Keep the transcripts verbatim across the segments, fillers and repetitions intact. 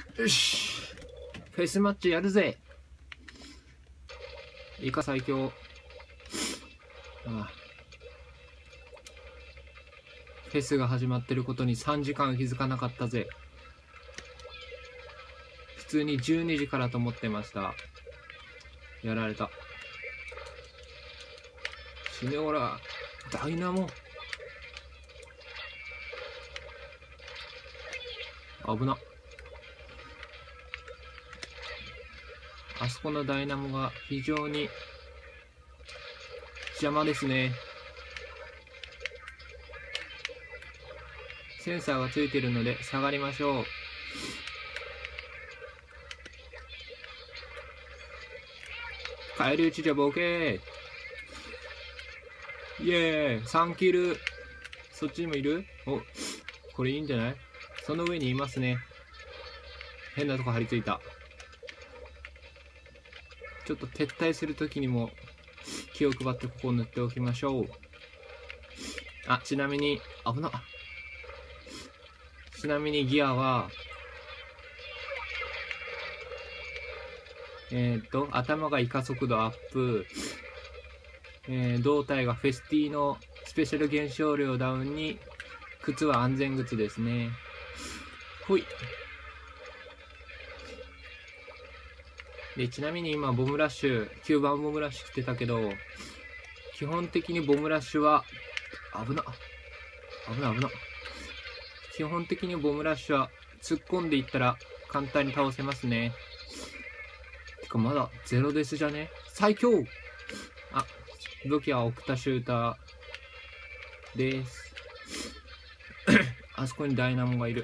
よし、フェスマッチやるぜ。イカ最強。ああ、フェスが始まってることにさんじかん気づかなかったぜ。普通にじゅうにじからと思ってました。やられた。死ねおら。ダイナモ。危な。あそこのダイナモが非常に邪魔ですね。センサーがついているので下がりましょう。返り討ちじゃボケー。イエーイ、さんキル。そっちにもいる？お、これいいんじゃない？その上にいますね。変なとこ張り付いた。ちょっと撤退するときにも気を配ってここを塗っておきましょう。あ、ちなみに、危な。ちなみにギアは、えっと、頭がイカ速度アップ、えー、胴体がフェスティのスペシャル減少量ダウンに、靴は安全靴ですね。ほい。で、ちなみに今、ボムラッシュ、きゅうばんボムラッシュ来てたけど、基本的にボムラッシュは、危な。危な危な。基本的にボムラッシュは突っ込んでいったら簡単に倒せますね。てかまだゼロデスじゃね？最強！あ、武器はオクタシューターです。あそこにダイナモがいる。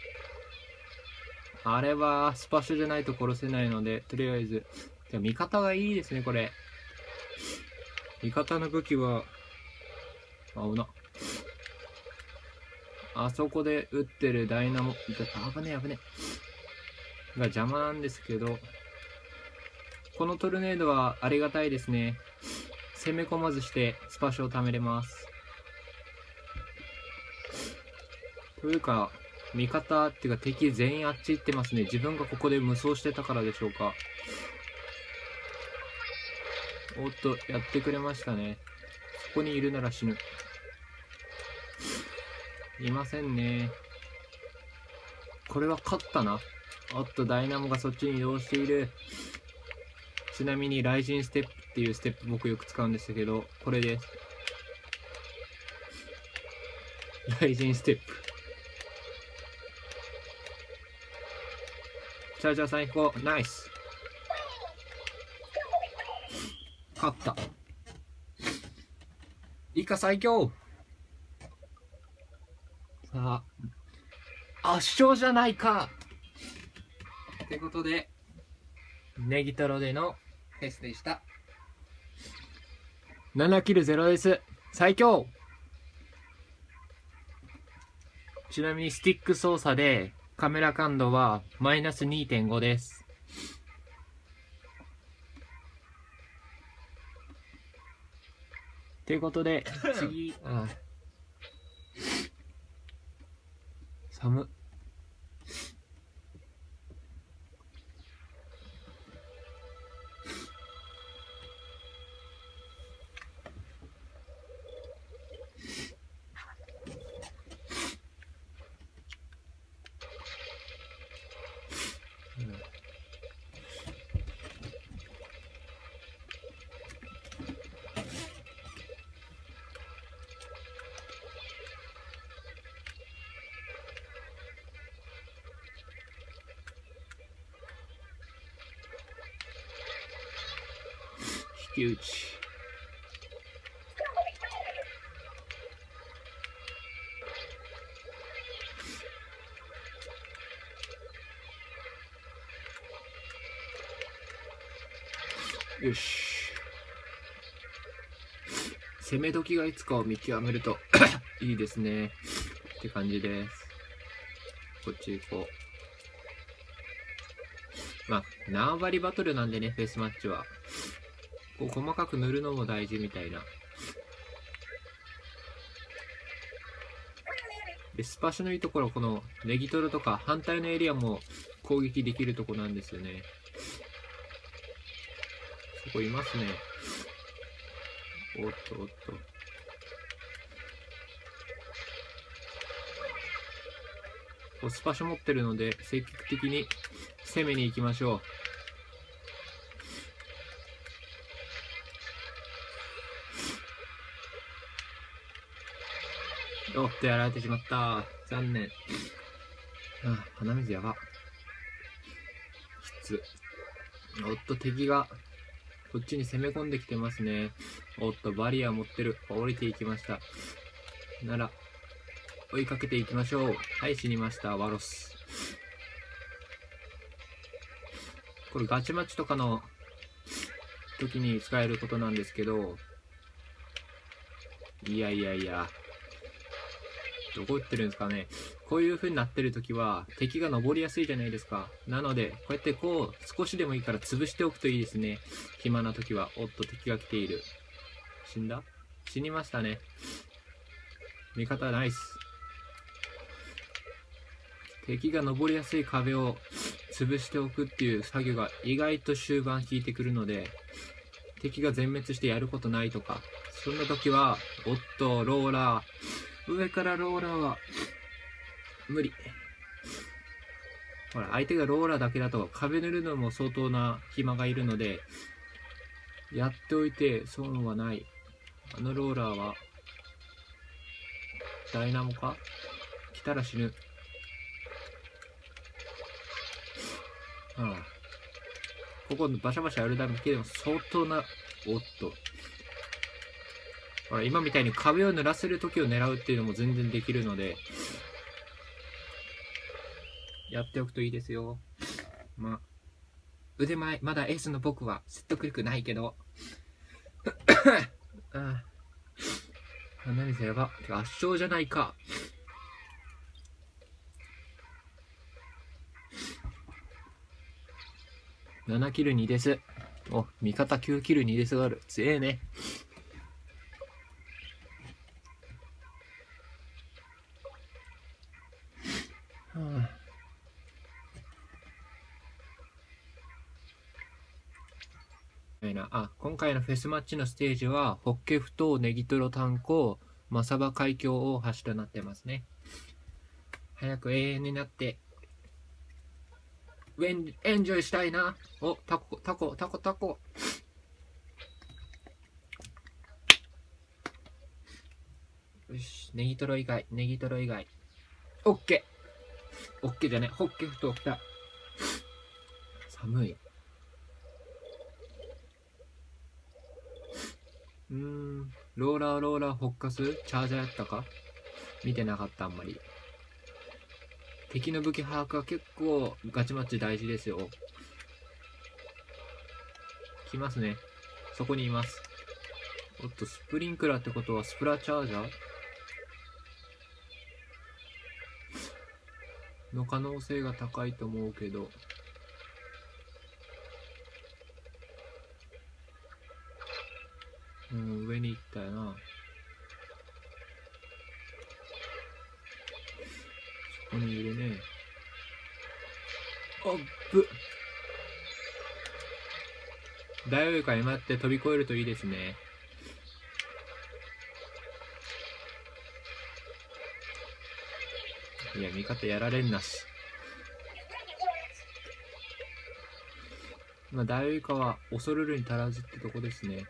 あれはスパッシュじゃないと殺せないので、とりあえず。てか味方がいいですね、これ。味方の武器は、あ、危な。あそこで撃ってるダイナモ、危ねえ危ねえ。が邪魔なんですけど、このトルネードはありがたいですね。攻め込まずしてスパッシュを貯めれます。というか、味方っていうか敵全員あっち行ってますね。自分がここで無双してたからでしょうか。おっと、やってくれましたね。そこにいるなら死ぬ。いませんね。これは勝ったな。おっと、ダイナモがそっちに移動している。ちなみに、ライジンステップっていうステップ僕よく使うんですけど、これです。ライジンステップ。チャージャー最高。ナイス。勝った。イカ最強。さあ、圧勝じゃないかってことで、ネギトロでのフェスでした。ななキルゼロです。最強。ちなみにスティック操作でカメラ感度はマイナス にてんご です。ということで、次、ああ寒っ。引き打ち。よし。攻め時がいつかを見極めるといいですねって感じです。こっち行こう。まあ縄張りバトルなんでね、フェイスマッチはこう細かく塗るのも大事みたいな。でスパッシュのいいところ、このネギトロとか反対のエリアも攻撃できるとこなんですよね。そこいますね。おっとおっと。コスパショ持ってるので積極的に攻めに行きましょう。おっとやられてしまった。残念。ああ、鼻水やば。きつ。おっと敵がこっちに攻め込んできてますね。おっとバリア持ってる。降りていきました。なら追いかけていきましょう。はい、死にました。ワロス。これガチマッチとかの時に使えることなんですけど、いやいやいや、どこ打ってるんですかね。こういう風になってる時は敵が登りやすいじゃないですか。なのでこうやってこう少しでもいいから潰しておくといいですね。暇な時は。おっと敵が来ている。死んだ？死にましたね。味方ナイス。敵が登りやすい壁を潰しておくっていう作業が意外と終盤効いてくるので、敵が全滅してやることないとか、そんな時は、おっとローラー、上からローラーは無理。ほら相手がローラーだけだと壁塗るのも相当な暇がいるので、やっておいて損はない。あのローラーはダイナモか？来たら死ぬ。ああ、ここバシャバシャやるだけでも相当な。おっとほら今みたいに壁を濡らせる時を狙うっていうのも全然できるので、やっておくといいですよ。まあ腕前まだエースの僕は説得力ないけどああ、鼻水やば。圧勝じゃないか。ななキルにです。お、味方きゅうキルにですがある。強えね。はあ、あ、今回のフェスマッチのステージはホッケフとネギトロ炭鉱マサバ海峡大橋となってますね。早く永遠になってエンエンジョイしたいな。お、タコタコタコタコ。よし、ネギトロ以外ネギトロ以外オッケー。オッケーじゃね、ホッケフと来た。寒い。うーん、ローラーローラーホッカスチャージャーやったか見てなかった。あんまり敵の武器把握は結構ガチマッチ大事ですよ。来ますね。そこにいます。おっとスプリンクラーってことはスプラチャージャーの可能性が高いと思うけど、うん、上に行ったよな。そこにいるね。あっぶ。大王か今って飛び越えるといいですね。いや味方やられんなし。まあ大王以下は恐るるに足らずってとこですね。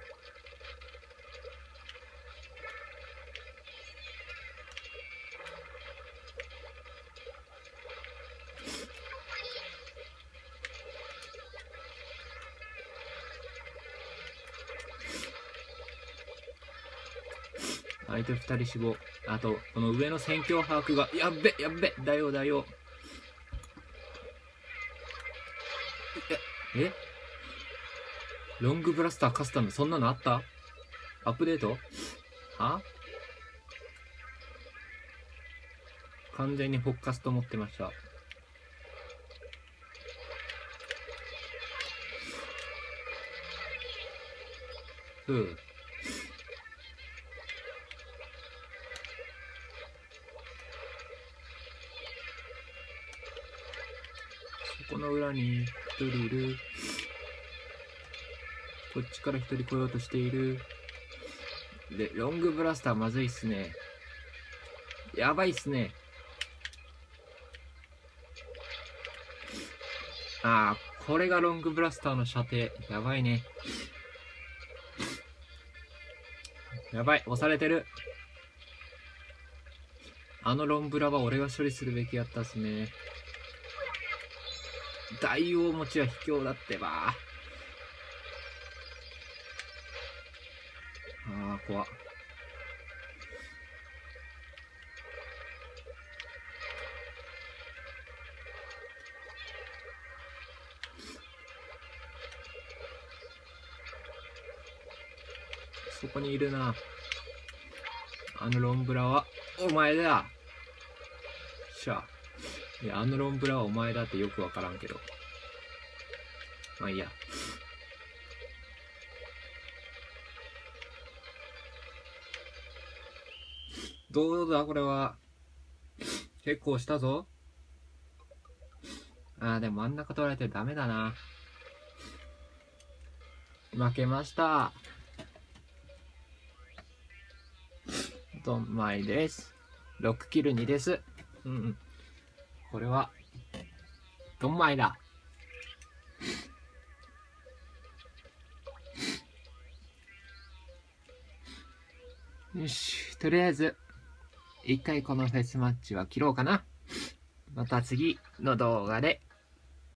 相手ふたり死亡。あとこの上の戦況把握がやっべやっべ。だよだよ。ええロングブラスターカスタムそんなのあった？アップデート？は？完全にホッカスと思ってました。ふう。そこの裏に一人いる。こっちから一人来ようとしている。で、ロングブラスターまずいっすね。やばいっすね。ああ、これがロングブラスターの射程。やばいね。やばい、押されてる。あのロンブラは俺が処理するべきやったっすね。大王持ちは卑怯だってば。ああ、怖っ。そこにいるな。あのロンブラはお前だ。しゃあ。いや、あのロンブラはお前だってよくわからんけど。まあいいや。どうだこれは。結構したぞ。ああ、でも真ん中取られてダメだな。負けました。ドンマイです。ろくキルにです。うんうん。これは、ドンマイだ。よし、とりあえず、一回このフェスマッチは切ろうかな。また次の動画で